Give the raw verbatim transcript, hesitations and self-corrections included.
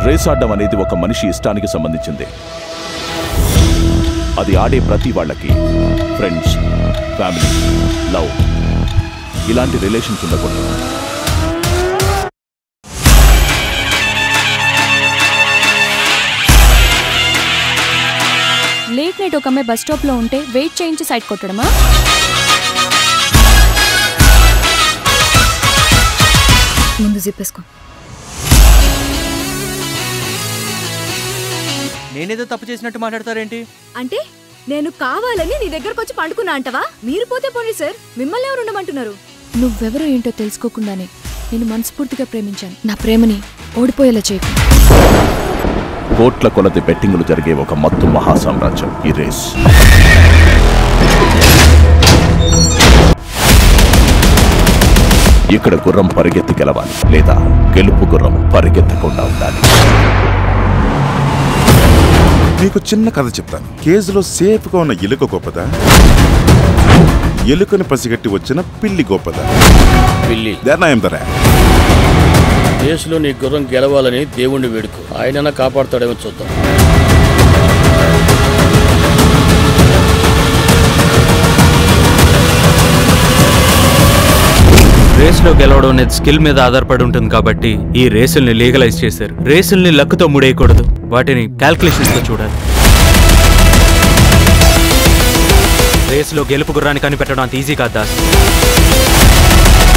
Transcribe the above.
Race ఆడడం అనేది ఒక మనిషి ఇష్టానికి సంబంధించింది. అది ఆడే ప్రతి వాళ్ళకి ఫ్రెండ్స్, ఫ్యామిలీ, లవ్ ఇలాంటి రిలేషన్స్ ఉండకూడదు. లేట్ నైట్ ఒక అమ్మాయి బస్ స్టాప్ లో ఉంటే వెయిట్ చేయించి సైడ్ కొట్టడమా? ముందు చెప్పేసుకో. నేనేదో తప్పు చేసినట్టు మాట్లాడతారేంటి? అంటే నేను కావాలని నీ దగ్గరకు వచ్చి పండుకున్నా అంటవా? మీరు పోతే పోనీ సార్, మిమ్మల్ని ఎవరు ఉండమంటున్నారు? నువ్వెవరో ఏంటో తెలుసుకోకుండానే నేను మనస్ఫూర్తిగా ప్రేమించాను. నా ప్రేమని ఓడిపోయేలా చేయకు. కోట్ల కొలది బెట్టింగులు జరిగే ఒక మత్తు మహాసామ్రాజ్యం ఈ రేస్. ఇక్కడ గుర్రం పరిగెత్తి గెలవాలి, లేదా గెలుపు గుర్రం పరిగెత్తకుండా ఉండాలి. మీకు చిన్న కథ చెప్తాను. కేజీలో సేఫ్గా ఉన్న ఎలుక గొప్పదా, ఎలుకని పసిగట్టి వచ్చిన పిల్లి గొప్పదా? పిల్లి. నిర్ణయం ధర. కేసులో నీ గుర్రం గెలవాలని దేవుణ్ణి వేడుకో, ఆయనన్నా కాపాడుతాడేమో చూద్దాం. రేస్లో గెలవడం అనేది స్కిల్ మీద ఆధారపడి ఉంటుంది కాబట్టి ఈ రేసుల్ని లీగలైజ్ చేశారు. రేసుల్ని లక్కుతో ముడేయకూడదు, వాటిని క్యాల్కులేషన్స్తో చూడాలి. రేసులో గెలుపు గుర్రాన్ని కనిపెట్టడం అంత ఈజీ కాదు దాస్.